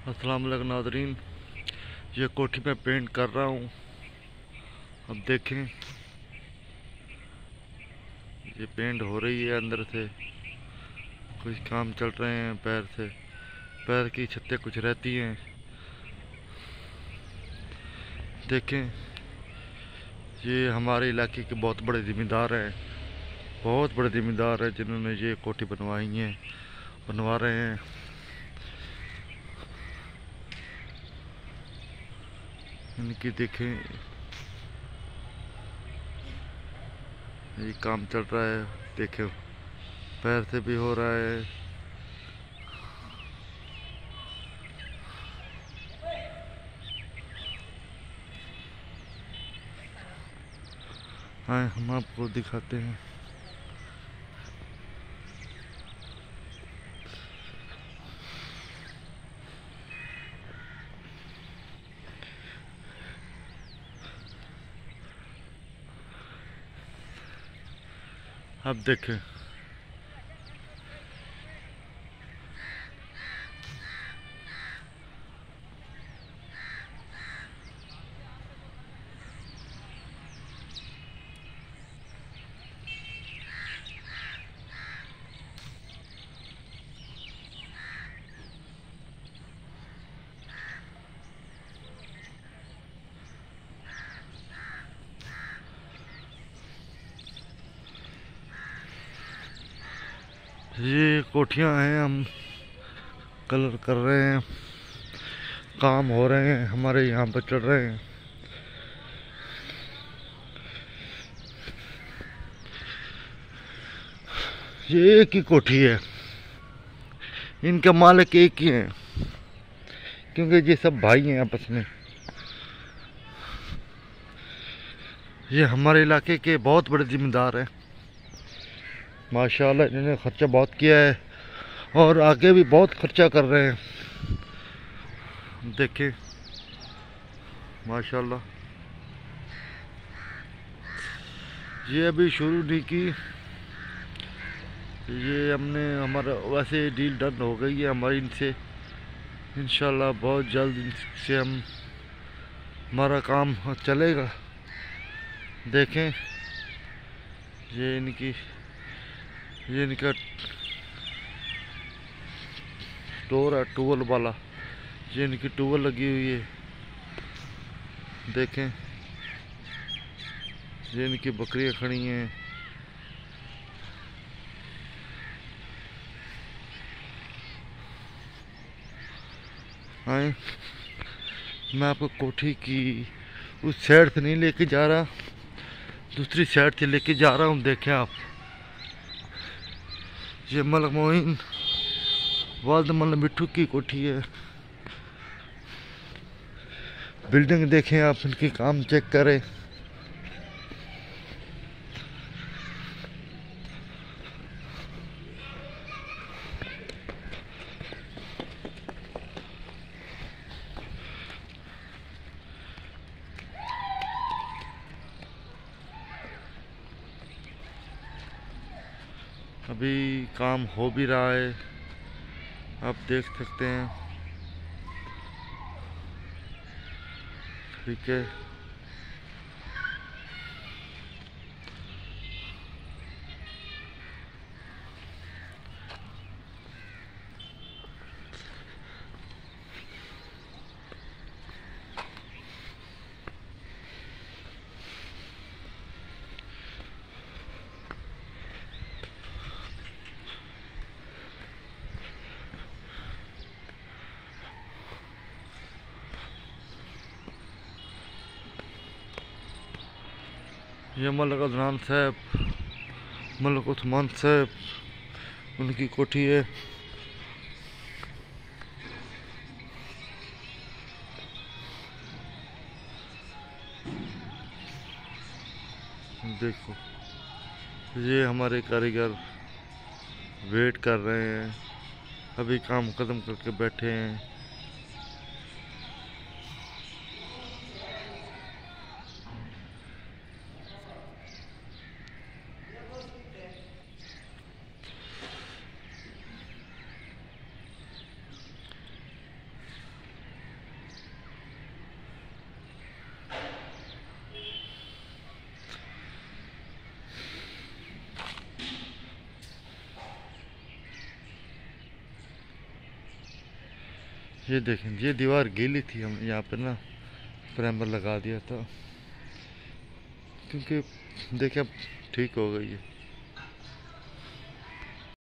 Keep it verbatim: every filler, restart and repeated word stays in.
अस्सलाम वालेकुम नाज़रीन, ये कोठी में पेंट कर रहा हूँ। अब देखें, ये पेंट हो रही है अंदर से, कुछ काम चल रहे हैं। पैर से पैर की छत्तें कुछ रहती हैं। देखें, ये हमारे इलाके के बहुत बड़े ज़िम्मेदार हैं, बहुत बड़े ज़िम्मेदार हैं जिन्होंने ये कोठी बनवाई है, बनवा रहे हैं। इनकी देखें, ये काम चल रहा है। देखें, पैर से भी हो रहा है। हाँ, हम आपको दिखाते हैं। अब देखें, ये कोठियां हैं, हम कलर कर रहे हैं, काम हो रहे हैं, हमारे यहाँ पर चल रहे हैं। ये एक ही कोठी है, इनका मालिक एक ही है, क्योंकि ये सब भाई हैं आपस में। ये हमारे इलाके के बहुत बड़े जिम्मेदार हैं। माशाल्लाह, इन्होंने खर्चा बहुत किया है और आगे भी बहुत खर्चा कर रहे हैं। देखें, माशाल्लाह, ये अभी शुरू नहीं की। ये हमने हमारा वैसे डील डन हो गई है हमारी इनसे। इंशाल्लाह बहुत जल्द इनसे हम हमारा काम चलेगा। देखें, ये इनकी ये इनका स्टोर है, टूवल वाला। ये इनकी टूवल लगी हुई है। देखें, ये इनकी बकरियां खड़ी हैं। आए, मैं आपको कोठी की उस साइड से नहीं लेके जा रहा, दूसरी साइड से लेके जा रहा हूँ। देखें आप, ये मलक मोइन वालद मल मिट्ठू की कोठी है। बिल्डिंग देखें आप, इनकी काम चेक करें। अभी काम हो भी रहा है, आप देख सकते हैं। ठीक है, ये मलक अदनान साहब, मलक उस्मान साहब, उनकी कोठी है। देखो, ये हमारे कारीगर वेट कर रहे हैं, अभी काम खत्म करके बैठे हैं। ये देखें, ये दीवार गीली थी, हम यहाँ पे ना प्राइमर लगा दिया था, क्योंकि देखें अब ठीक हो गई है।